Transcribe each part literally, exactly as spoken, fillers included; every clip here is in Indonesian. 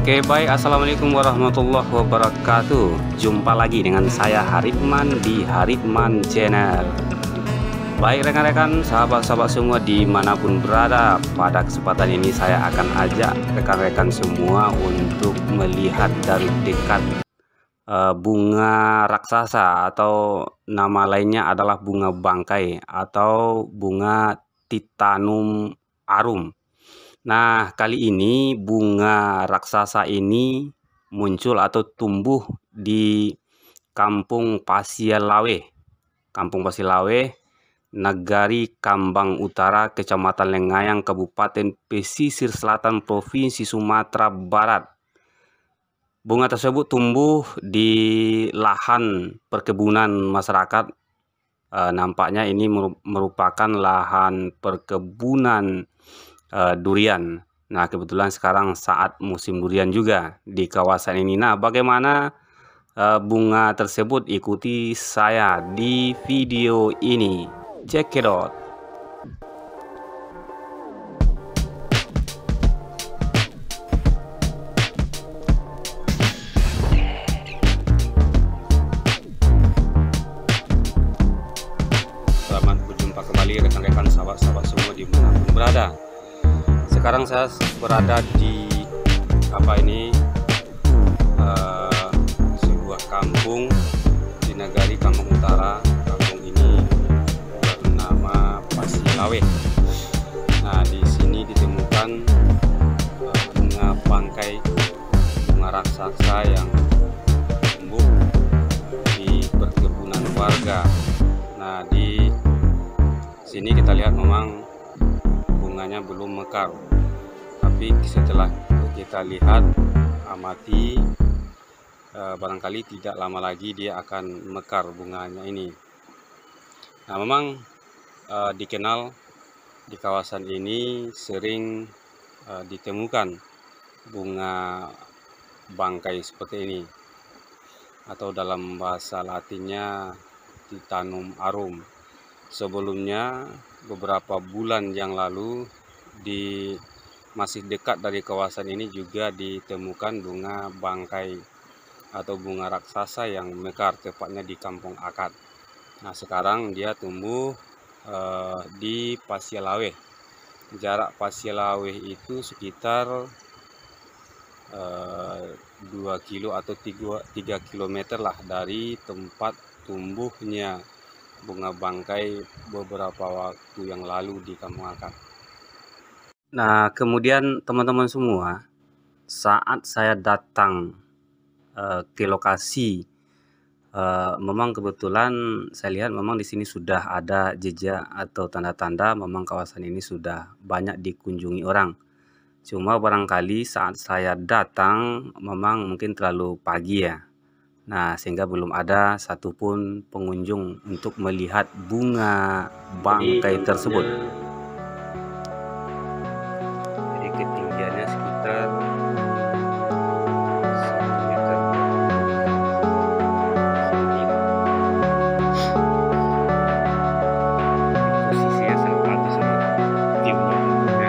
Oke, baik. Assalamualaikum warahmatullahi wabarakatuh. Jumpa lagi dengan saya Haritman di Haritman Channel. Baik rekan-rekan, sahabat-sahabat semua dimanapun berada, pada kesempatan ini saya akan ajak rekan-rekan semua untuk melihat dari dekat uh, bunga raksasa, atau nama lainnya adalah bunga bangkai atau bunga Titanum arum. Nah, kali ini bunga raksasa ini muncul atau tumbuh di Kampung Pasialawe, Kampung Pasialawe, Nagari Kambang Utara, Kecamatan Lengayang, Kabupaten Pesisir Selatan, Provinsi Sumatera Barat. Bunga tersebut tumbuh di lahan perkebunan masyarakat. E, nampaknya ini merupakan lahan perkebunan Uh, durian. Nah, kebetulan sekarang saat musim durian juga di kawasan ini. Nah, bagaimana uh, bunga tersebut? Ikuti saya di video ini. Check it out. Selamat berjumpa kembali rekan-rekan, sahabat-sahabat semua dimanapun berada. Sekarang saya berada di apa ini uh, sebuah kampung di Nagari Kambang Utara. Kampung ini bernama Pasialawe. Nah, di sini ditemukan uh, bunga bangkai, bunga raksasa yang tumbuh di perkebunan warga. Nah, di sini kita lihat memang bunganya belum mekar, tapi setelah kita lihat amati, eh, barangkali tidak lama lagi dia akan mekar bunganya ini. Nah, memang eh, dikenal di kawasan ini sering eh, ditemukan bunga bangkai seperti ini, atau dalam bahasa latinnya Titanum arum. Sebelumnya beberapa bulan yang lalu di masih dekat dari kawasan ini juga ditemukan bunga bangkai atau bunga raksasa yang mekar, tepatnya di Kampung Akad. Nah, sekarang dia tumbuh eh, di Pasialawe. Jarak Pasialawe itu sekitar eh, dua kilo atau tiga kilometer lah dari tempat tumbuhnya bunga bangkai beberapa waktu yang lalu di Kampung Akad. Nah, kemudian teman-teman semua, saat saya datang uh, ke lokasi, uh, memang kebetulan saya lihat memang di sini sudah ada jejak atau tanda-tanda memang kawasan ini sudah banyak dikunjungi orang. Cuma barangkali saat saya datang memang mungkin terlalu pagi ya. Nah, sehingga belum ada satupun pengunjung untuk melihat bunga bangkai tersebut. Jadi ketinggiannya sekitar satu meter. Posisinya sangat bagus, sangat tinggi. Ya.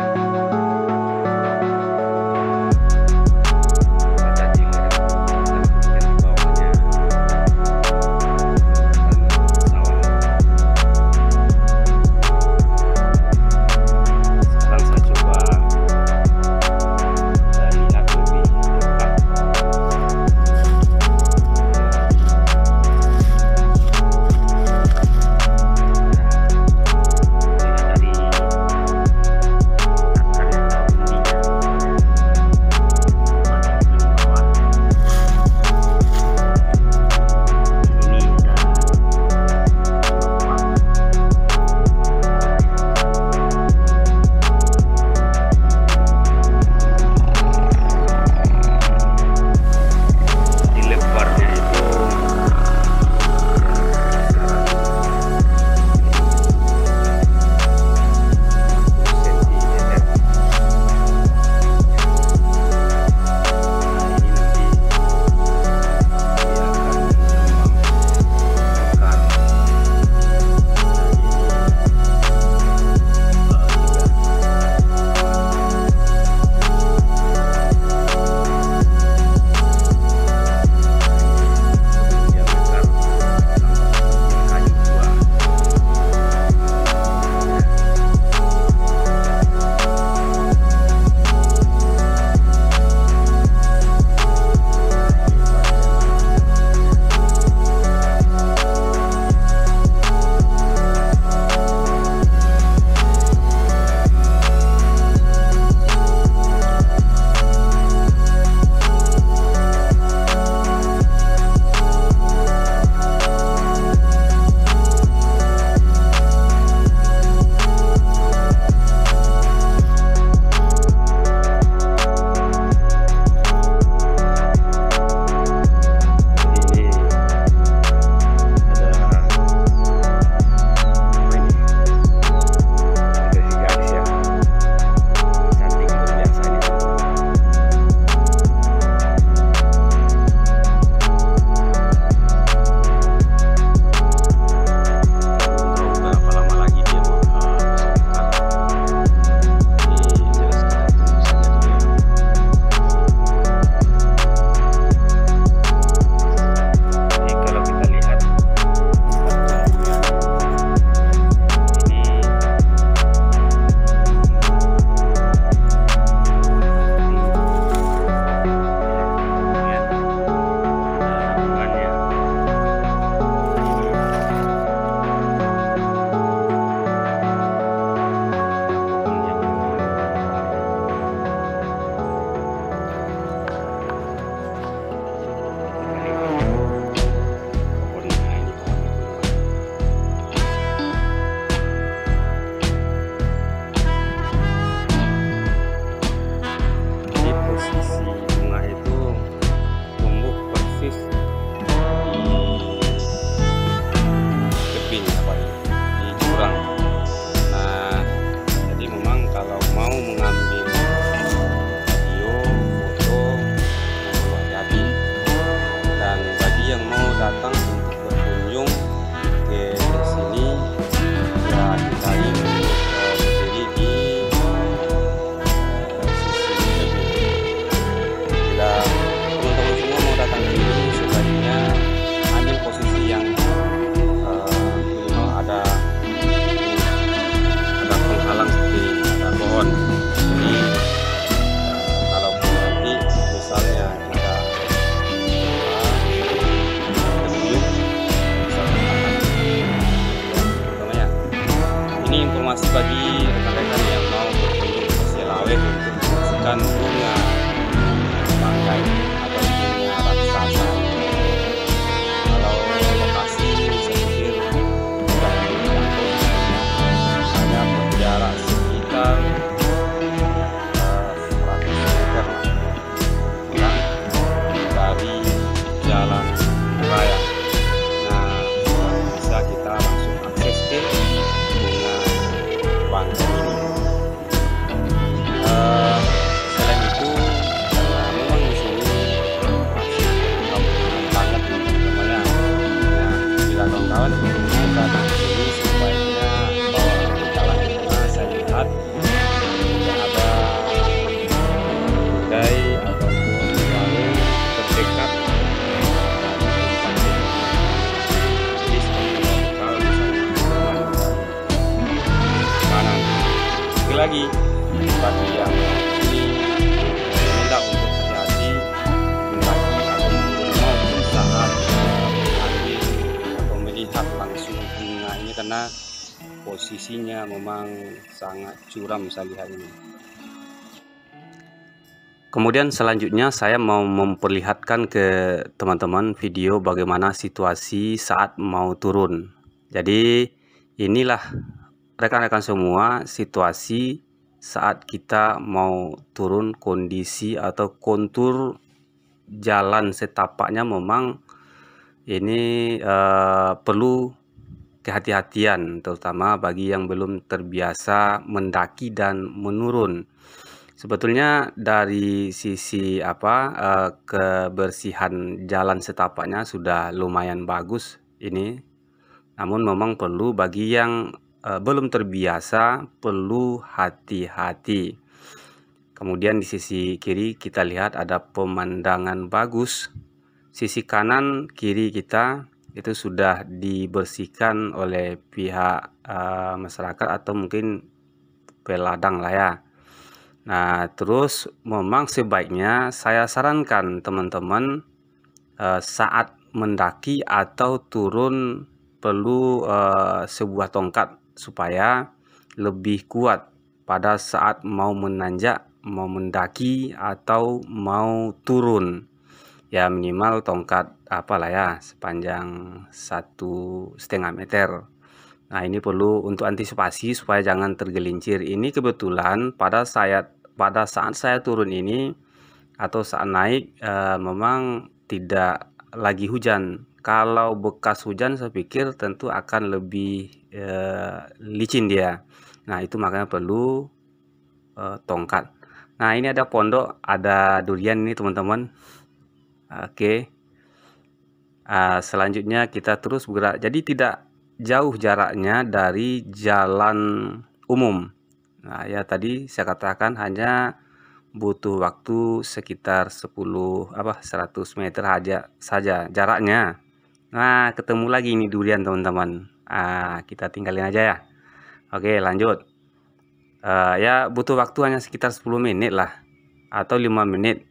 karena posisinya memang sangat curam saya lihat ini. Kemudian selanjutnya saya mau memperlihatkan ke teman-teman video bagaimana situasi saat mau turun. Jadi inilah rekan-rekan semua situasi saat kita mau turun, kondisi atau kontur jalan setapaknya memang ini uh, perlu kehati-hatian, terutama bagi yang belum terbiasa mendaki dan menurun. Sebetulnya dari sisi apa uh, kebersihan jalan setapaknya sudah lumayan bagus ini, namun memang perlu bagi yang uh, belum terbiasa perlu hati-hati. Kemudian di sisi kiri kita lihat ada pemandangan bagus. Sisi kanan kiri kita itu sudah dibersihkan oleh pihak uh, masyarakat atau mungkin peladang lah ya. Nah, terus memang sebaiknya saya sarankan teman-teman uh, saat mendaki atau turun perlu uh, sebuah tongkat supaya lebih kuat pada saat mau menanjak, mau mendaki atau mau turun. Ya minimal tongkat apalah ya sepanjang satu setengah meter. Nah ini perlu untuk antisipasi supaya jangan tergelincir. Ini kebetulan pada saat pada saat saya turun ini atau saat naik eh, memang tidak lagi hujan. Kalau bekas hujan saya pikir tentu akan lebih eh, licin dia. Nah itu makanya perlu eh, tongkat. Nah ini ada pondok, ada durian ini teman-teman. Oke, uh, selanjutnya kita terus bergerak. Jadi tidak jauh jaraknya dari jalan umum. Nah ya tadi saya katakan hanya butuh waktu sekitar sepuluh apa seratus meter aja saja jaraknya. Nah ketemu lagi ini durian teman-teman. Ah, kita tinggalin aja ya. Oke lanjut. Uh, ya butuh waktu hanya sekitar sepuluh menit lah atau lima menit.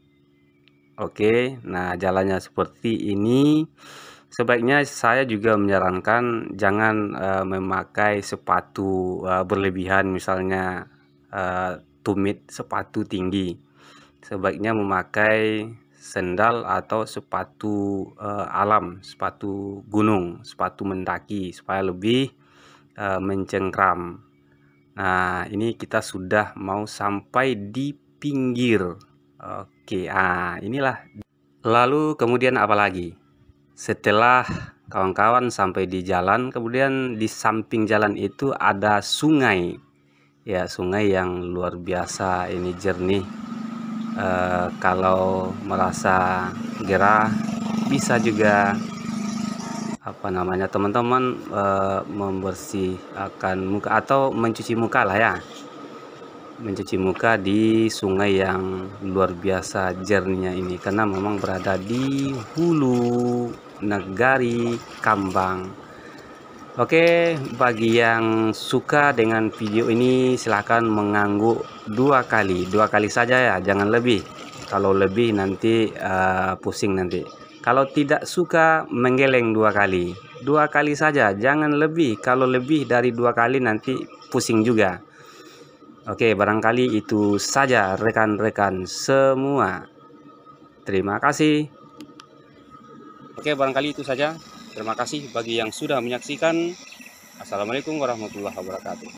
Oke, nah jalannya seperti ini. Sebaiknya saya juga menyarankan jangan uh, memakai sepatu uh, berlebihan, misalnya uh, tumit sepatu tinggi. Sebaiknya memakai sendal atau sepatu uh, alam, sepatu gunung, sepatu mendaki supaya lebih uh, mencengkram. Nah, ini kita sudah mau sampai di pinggir. Oke, ah inilah. Lalu kemudian apa lagi? Setelah kawan-kawan sampai di jalan, kemudian di samping jalan itu ada sungai. Ya, sungai yang luar biasa ini jernih. E, kalau merasa gerah bisa juga apa namanya teman-teman e, membersihkan muka atau mencuci muka lah ya. Mencuci muka di sungai yang luar biasa jernihnya ini karena memang berada di hulu negari Kambang. Oke, bagi yang suka dengan video ini silahkan mengangguk dua kali dua kali saja ya, jangan lebih. Kalau lebih nanti uh, pusing nanti. Kalau tidak suka menggeleng dua kali dua kali saja, jangan lebih. Kalau lebih dari dua kali nanti pusing juga. Oke, barangkali itu saja rekan-rekan semua. Terima kasih. Oke, barangkali itu saja. Terima kasih bagi yang sudah menyaksikan. Assalamualaikum warahmatullahi wabarakatuh.